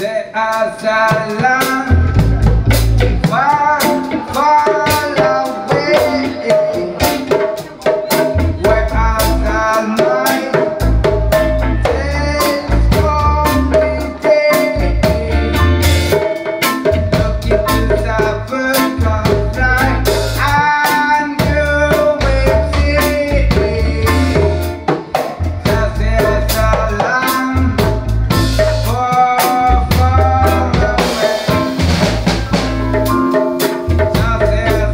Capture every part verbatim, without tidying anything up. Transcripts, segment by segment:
There are silence far, far away. Where are the night? It's only day. Look into the bird come fly, and you will see. There's a land far, far away. There's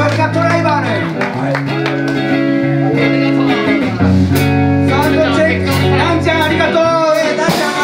ありがとうライバーね。サウンドチェック、なんちゃんありがとう。えー、なんちゃん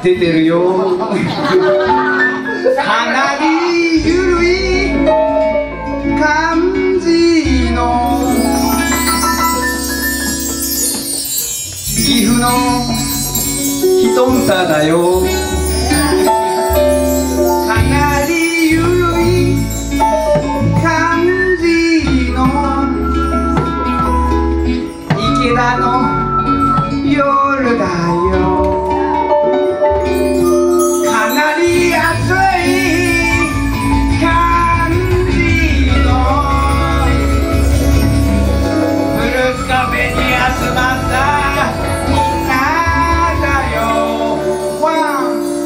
出てるよかなりゆるい感じの岐阜の人んただよかなりゆるい感じの池田の夜だよかなり暑い感じのブルースカフェに集まったみんなだよワン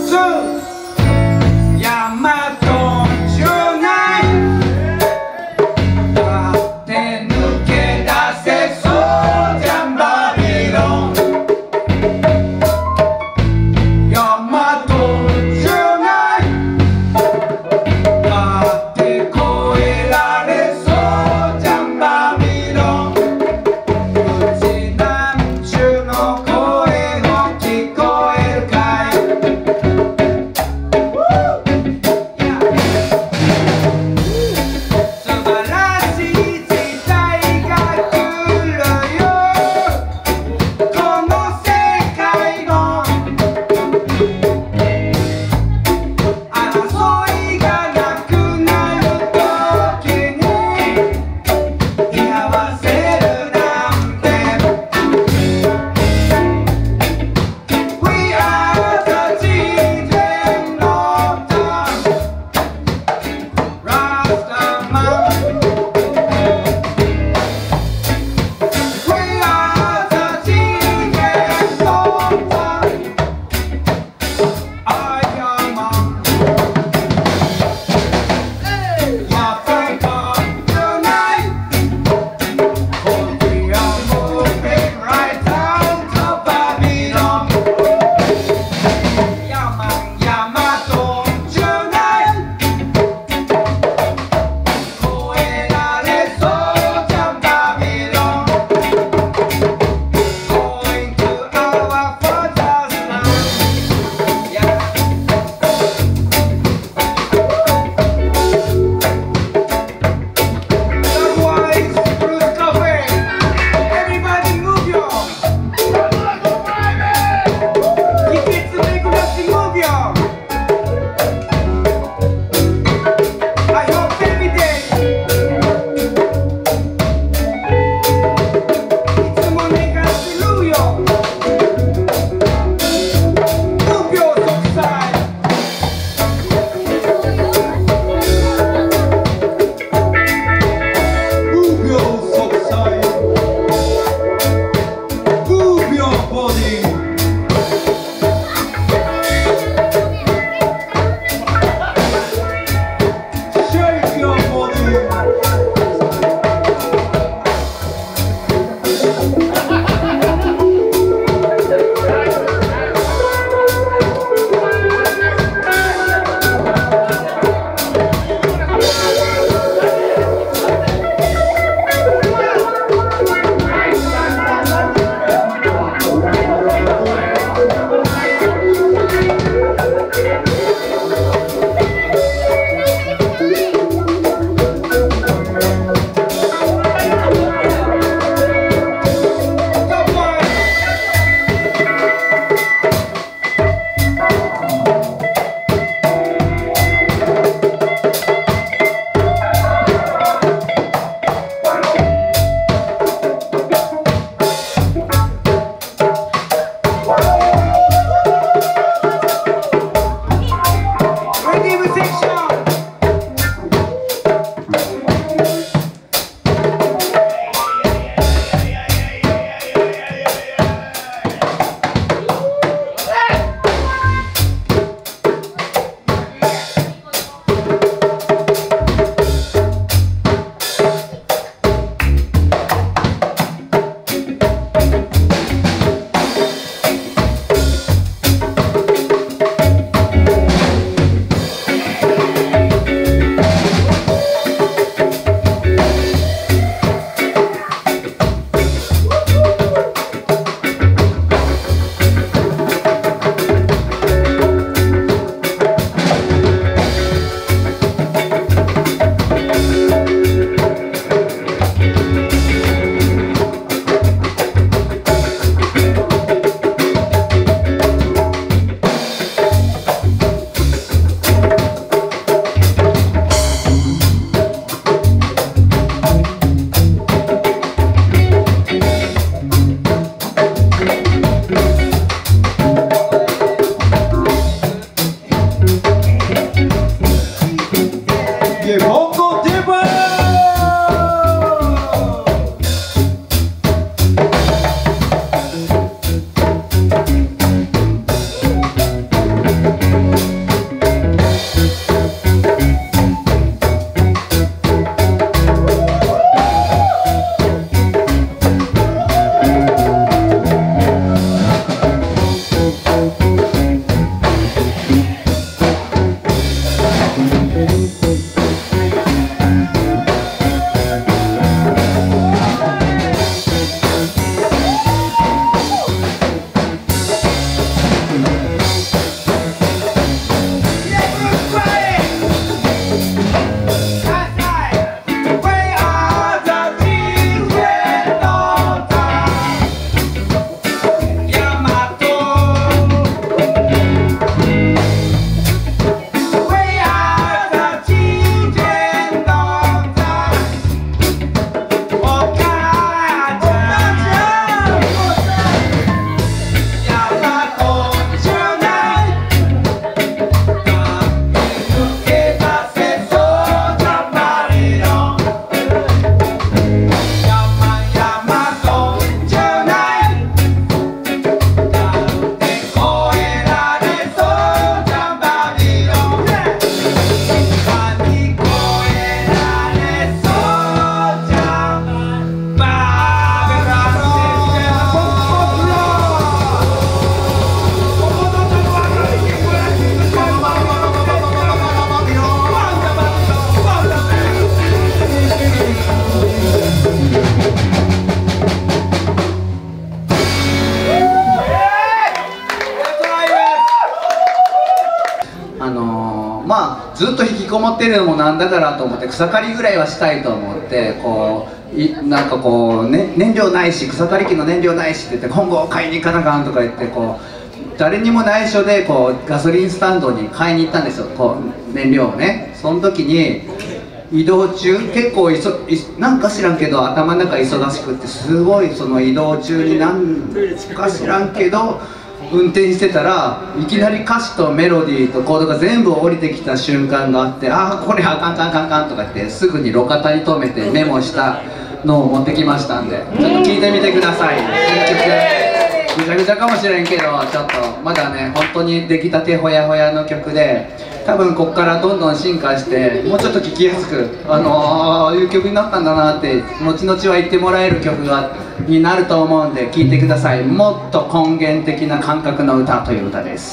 ずっと引きこもってるのもなんだからと思って、草刈りぐらいはしたいと思って、こういなんかこう、ね、燃料ないし、草刈り機の燃料ないしって言って、今後買いに行かなあかんとか言って、こう誰にも内緒でこうガソリンスタンドに買いに行ったんですよ、こう燃料をね。その時に移動中、結構いそいなんか知らんけど頭の中忙しくって、すごいその移動中になんか知らんけど運転してたら、いきなり歌詞とメロディーとコードが全部降りてきた瞬間があって、ああこれあかんあかんあかんあかんとか言って、すぐに路肩に止めてメモしたのを持ってきましたんで、ちょっと聴いてみてください。新曲ぐちゃぐちゃかもしれんけど、ちょっとまだね本当に出来たてほやほやの曲で、多分こっからどんどん進化して、もうちょっと聴きやすく、あのああいう曲になったんだなって後々は言ってもらえる曲がになると思うんで、聴いてください。もっと根源的な感覚の歌という歌です。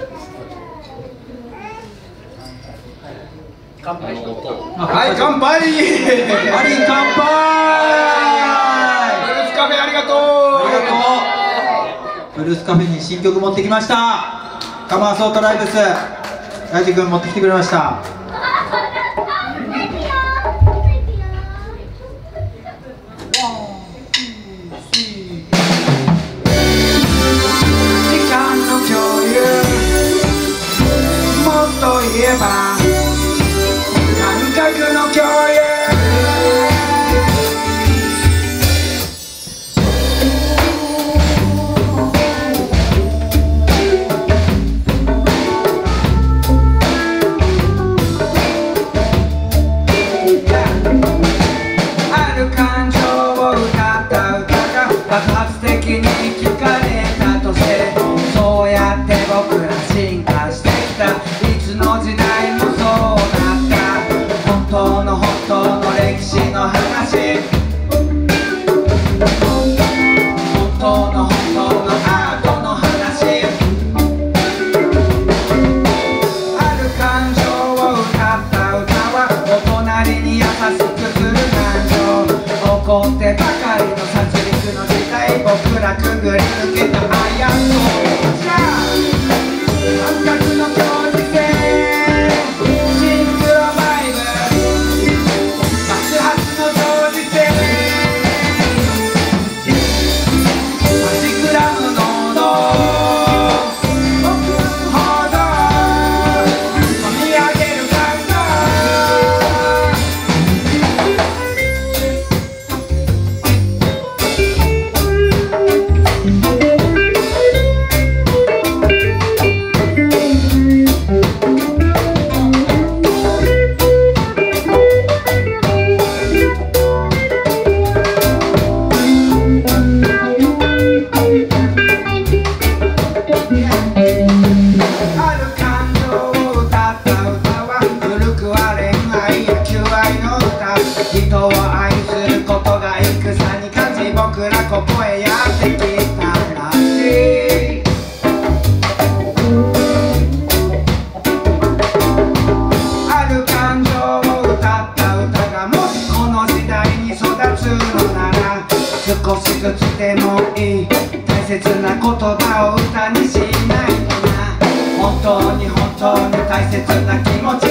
乾杯の音。 はい、乾杯。 ハリー乾杯。 ブルースカフェありがとう。 ありがとう。ブルースカフェに新曲持ってきました。カムアソートライブス。大地君持ってきてくれました。 時間の共有、もっと言えば感覚の共有。ある感情を歌った歌が爆発的に聞かれたとして、そうやって僕ら進化してきた。いつの時代もそうだった。本当の本当の歴史の話、本当の本当のアートの話。ある感情を歌った歌は、お隣に優しくする感情。怒ってばかりの殺戮の時代、僕らくぐり抜けたアイアンソーじゃあ、感覚の共時性、シンクロバイブ、爆発の同時性、マジグラム濃度ほど込み上げる感動。ある感情を歌った歌は、古くは恋愛や求愛の歌。人を愛することが戦に勝ち、僕らここへやってきたらしい。ある感情を歌った歌が、もしこの時代に育つのなら、少しずつでもいい大切な言葉を歌にしないとな。本当に本当に大切な気持ち